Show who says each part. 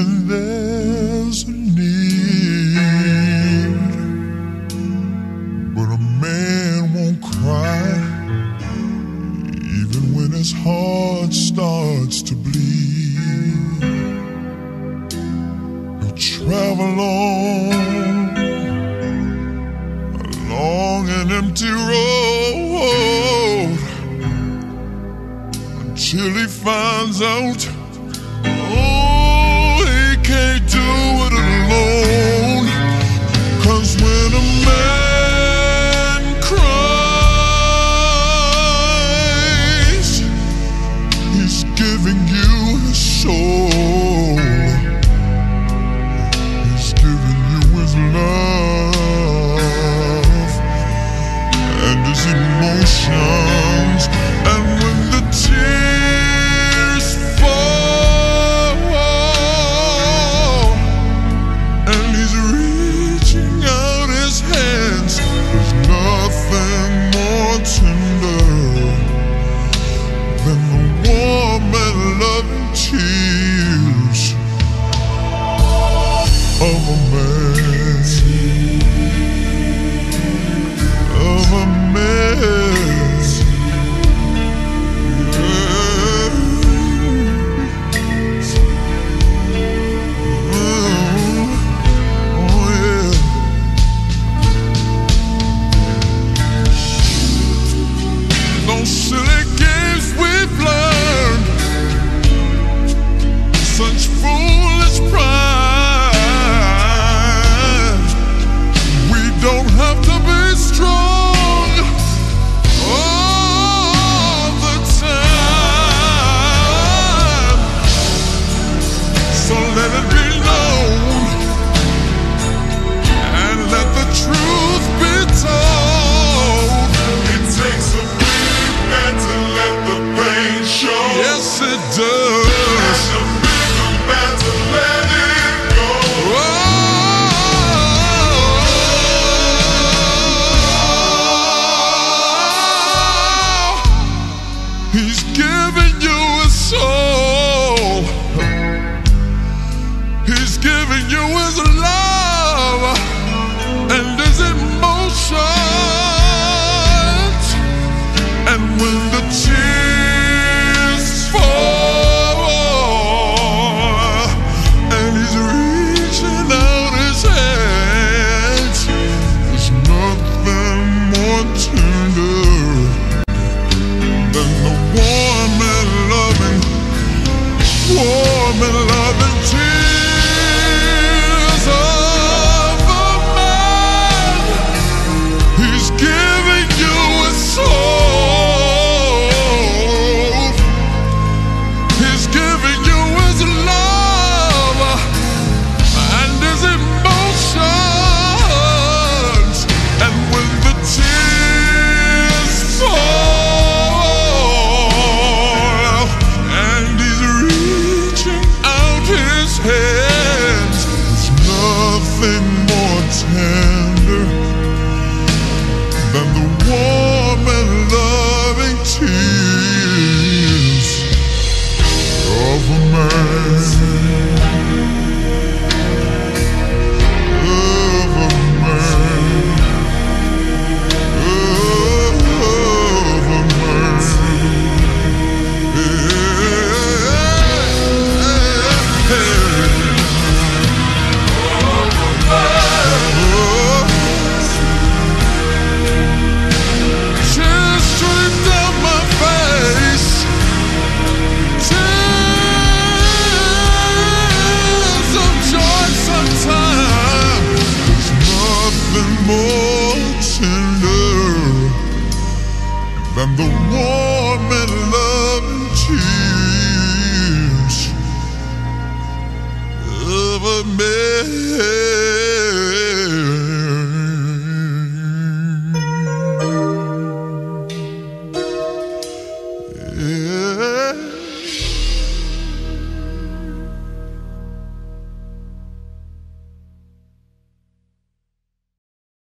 Speaker 1: when there's a need. But a man won't cry, even when his heart starts to bleed. He'll travel on along an empty road until he finds out, oh, he can't do it alone. 'Cause when a man cries, he's giving you his soul. He's giving you his love and his emotions. And when the tears fall and he's reaching out his hands, there's nothing more tender than the warm and loving tears of a man. Of a man. Silly games we've learned, such foolish pride. We don't have to be strong all the time. So let it be known and let the truth be told. It takes a to let the pain show. Yes, it does. And a bigger man to let it go. Oh, he's giving you his soul. He's giving you his love and his emotions. And when the tears fall and he's reaching out his hands, there's nothing more tender than the warm and loving tears of a man. He's giving you his soul. Tender than the warm and loving tears of a man. Of a man. Of a man. More tender than the warm and loving tears of a man.